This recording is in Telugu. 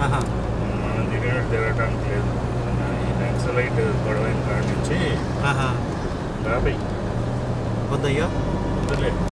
మనం తిరిగినట్టు తిరగటానికి లేదు. ఈ నక్సలైట్ గొడవైన కాడి నుంచి వద్దయ్యా వదిలే